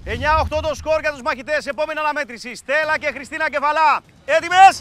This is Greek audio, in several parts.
9-8 το σκορ για τους μαχητές. Επόμενη αναμέτρηση. Στέλλα και Χριστίνα Κεφαλά. Έτοιμες!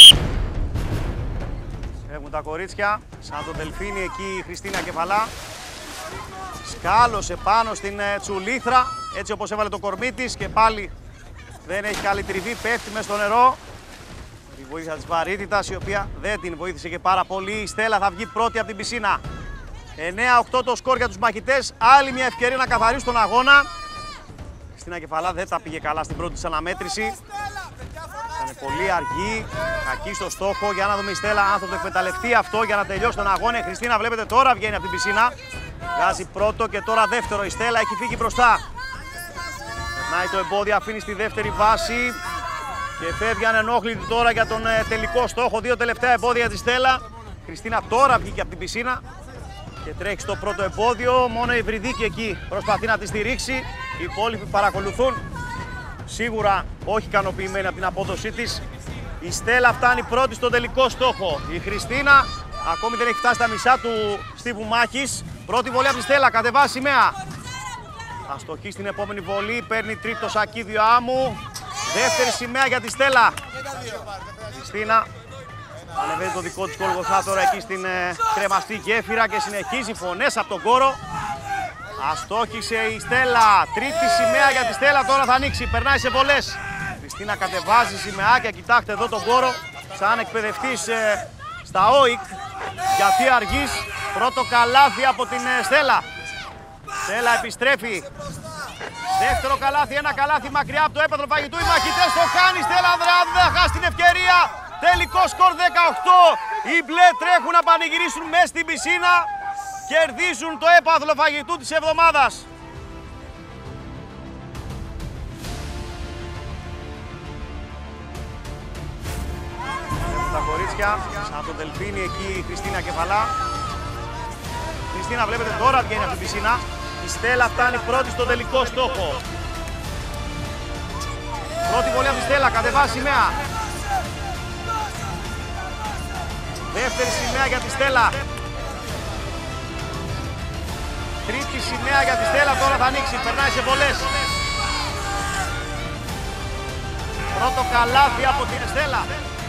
Έχουν τα κορίτσια. Σαν το δελφίνι εκεί η Χριστίνα Κεφαλά. Σκάλωσε πάνω στην τσουλήθρα. Έτσι όπως έβαλε το κορμί της και πάλι δεν έχει καλή τριβή. Πέφτει μες στο νερό. Η βοήθεια της βαρύτητας, η οποία δεν την βοήθησε και πάρα πολύ. Η Στέλλα θα βγει πρώτη από την πισίνα. 9-8 το σκορ για τους μαχητές. Άλλη μια ευκαιρία να καθαρίσουν τον αγώνα. Η Χριστίνα Κεφαλά δεν τα πήγε καλά στην πρώτη της αναμέτρηση. Ήταν πολύ αργή, κακή στο στόχο. Για να δούμε η Στέλλα αν θα το εκμεταλλευτεί αυτό για να τελειώσει τον αγώνα. Η Χριστίνα, βλέπετε, τώρα βγαίνει από την πισίνα. Βγάζει πρώτο και τώρα δεύτερο. Η Στέλλα έχει φύγει μπροστά. Περνάει το εμπόδιο, αφήνει στη δεύτερη βάση. Και φεύγει ανενόχλητη τώρα για τον τελικό στόχο. Δύο τελευταία εμπόδια της Στέλλα. Η Χριστίνα τώρα βγήκε από την πισίνα και τρέχει στο πρώτο εμπόδιο. Μόνο η Βρυδίκη εκεί προσπαθεί να τη στηρίξει. Οι υπόλοιποι παρακολουθούν. Σίγουρα όχι ικανοποιημένη από την απόδοσή της. Η Στέλλα φτάνει πρώτη στον τελικό στόχο. Η Χριστίνα ακόμη δεν έχει φτάσει στα μισά του στίβου μάχης. Πρώτη βολή από τη Στέλλα, κατεβάζει σημαία. Θα στοχεί στην επόμενη βολή, παίρνει τρίτο σακίδιο άμμου. Δεύτερη σημαία για τη Στέλλα. Η Χριστίνα ανεβαίνει το δικό της Κολγοθά τώρα εκεί στην κρεμαστή γέφυρα και συνεχίζει φωνές από τον κόρο. Αστόχησε η Στέλλα. Τρίτη σημαία για τη Στέλλα, τώρα θα ανοίξει. Περνάει σε βολές. Η Χριστίνα κατεβάζει σημαίακια. Κοιτάξτε εδώ τον κόρο. Σαν εκπαιδευτής στα ΟΙΚ. Γιατί αργείς. Πρώτο καλάθι από την Στέλλα. Στέλλα επιστρέφει. Δεύτερο καλάθι, ένα καλάθι μακριά από το έπαθλο φαγητού. Οι μαχητές το κάνει. Στέλλα Ανδρεάδου δεν θα χάσει την ευκαιρία. Τελικό σκορ 18. Οι μπλε τρέχουν να πανηγυρίσουν μέσα στην πισίνα. Κερδίζουν το έπαθλο φαγητού της εβδομάδας. Έχουν τα κορίτσια. Σαν το δελφίνι εκεί η Χριστίνα Κεφαλά. Η Χριστίνα, βλέπετε, τώρα βγαίνει από την πισίνα. Η Στέλλα φτάνει πρώτη στον τελικό στόχο. Πρώτη βολή από τη Στέλλα, κατεβάζει σημαία. Δεύτερη σημαία για τη Στέλλα. Τρίτη σημαία για τη Στέλλα, τώρα θα ανοίξει, περνάει σε βολές. Πρώτο καλάθι από την Στέλλα.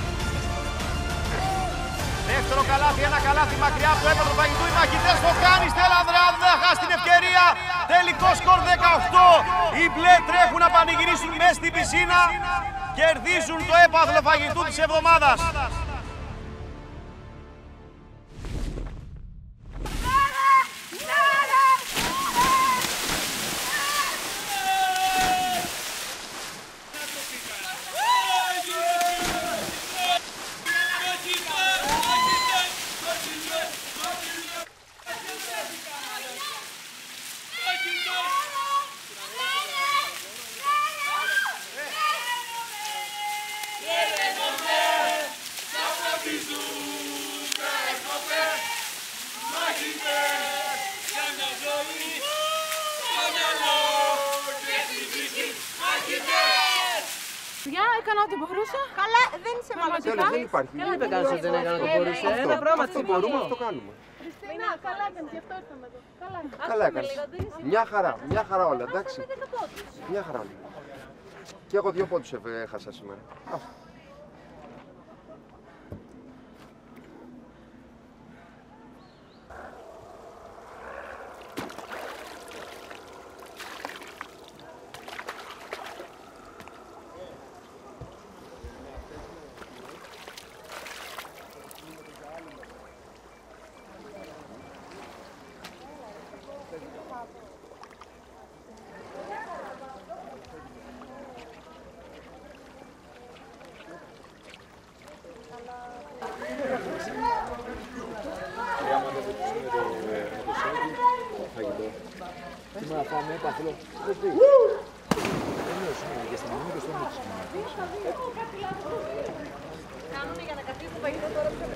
Δεύτερο καλάθι, ένα καλάθι μακριά από το έπαθλο φαγητού. Οι μαχητές το κάνει. Στέλλα Ανδρεάδου δεν θα χάσει την ευκαιρία. Τελικό σκορ 18. Οι μπλε τρέχουν να πανηγυρίσουν μέσα στην πισίνα. Κερδίζουν το έπαθλο φαγητού της εβδομάδας. Έκανα ό,τι μπορούσα. Καλά, δεν είσαι μαλακά. Δεν υπάρχει. Δεν είπε κανείς ότι δεν έκανα ό,τι μπορούσε. Ένα πράγμα τι μπορούμε, αυτό κάνουμε. Χριστίνα, καλά έκανε, γι' αυτό ήρθαμε εδώ. Καλά έκανες. Μια χαρά όλα, εντάξει. Μια χαρά όλα. Και εγώ 2 πόντους έχασα σήμερα. Να φάμε έπαθλο. Κάνουνε για να καθίσει το φαγητό τώρα που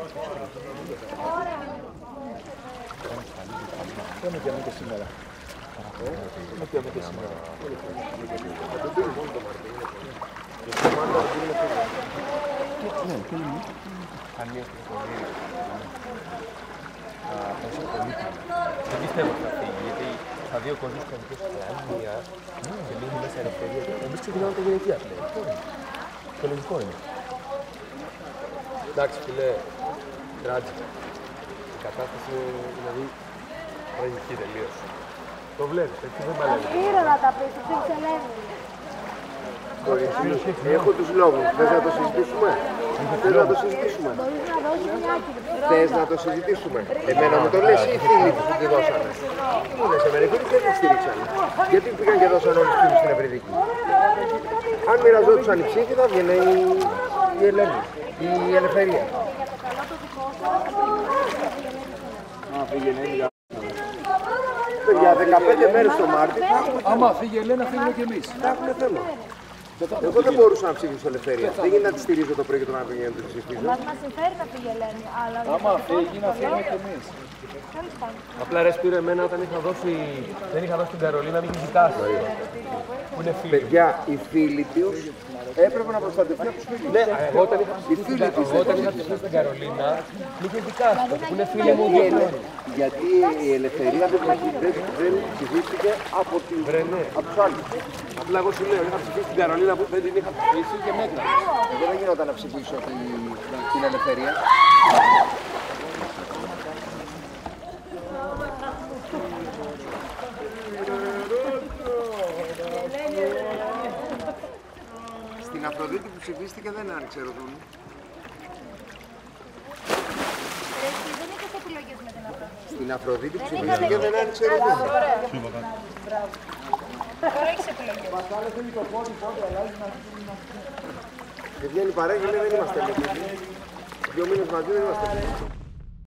Πάμε και αμέσως σήμερα. Πάμε και αμέσως σήμερα. Ναι, θέλουμε. Αν μια στιγμή θα προσωπολίτη. Δεν πιστεύω ότι θα φύγει, γιατί στα δύο κολλούς κομικές και άλλη μία και λίγη μέσα ελευθερία. Εμείς ξεκινάμε τα γυναικεία πλέον. Το λογικό είναι. Εντάξει φίλε, τράτζικα. Η κατάσταση είναι δηλαδή τραγική τελείως. Το βλέπεις, έτσι δεν παλεύει. Γύρω να τα πεις, εσύ ξελεύει. Έχω τους λόγους. Θες να το συζητήσουμε? Θες να το συζητήσουμε? Μπορείς να δώσεις μια άκρη. Θες να το συζητήσουμε? Εμένα μου το λες ή οι φίλοι τους που τη δώσανε? Τι μου λες εμένα, εκείνοι δεν τη στήριξαν. Γιατί πήγαν και δώσαν όλους τους στην Ευρυδική? Αν μοιραζόντουσαν οι ψήφοι θα βγαίνει η Ελένη, η Ελευθερία. Για 15 μέρες το Μάρτι θα έχουμε θέμα. Άμα φύγει η Ελένα, φύγουμε κι εμείς. Θα έχουμε θέμα. Εγώ δεν μπορούσα να ψήφισω Ελευθερία. Δεν γίνεται να τη στηρίζω το πρωί και το να πηγαίνω να τη ψηφίζω. Μας συμφέρει να φύγει η Ελένη, αλλά... Άμα φύγει, να φύγουμε κι εμείς. Απλά ρε Σπύρο, εμένα όταν δεν είχα δώσει την Καρολίνα, μην ζητάσει. Που είναι φίλοι. Παιδιά, οι φίλοι τους έπρεπε να προστατευτεί από τους φίλους. Ναι, εγώ όταν είχα ψηφίσει την Καρολίνα, μην ζητάσει. Που είναι φίλοι μου δύο χρόνια. Γιατί η Ελευθερία δεν ψηφίστηκε από τους άλλους. Απλά εγώ σου λέω, είχα ψηφίσει την Καρολίνα που δεν την είχα ψηφίσει και μέτρα. Εγώ δεν γινόταν να ψηφίσω την Ελευθερία. Στην Αφροδίτη που ψηφίστηκε δεν άνοιξε ροδούνι. Δεν είχες επιλογές με την Αφροδίτη. Στην Αφροδίτη που ψηφίστηκε δεν άνοιξε ροδούνι. Τώρα έχεις επιλογές. Και βγαίνει παρέα και λέει δεν είμαστε ελεύθεροι. 2 μήνες μαζί δεν είμαστε ελεύθεροι.